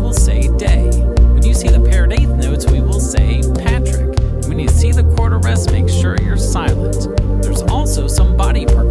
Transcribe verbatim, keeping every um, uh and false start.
will say day. When you see the paired eighth notes, we will say Patrick. When you see the chord arrest, make sure you're silent. There's also some body percussion.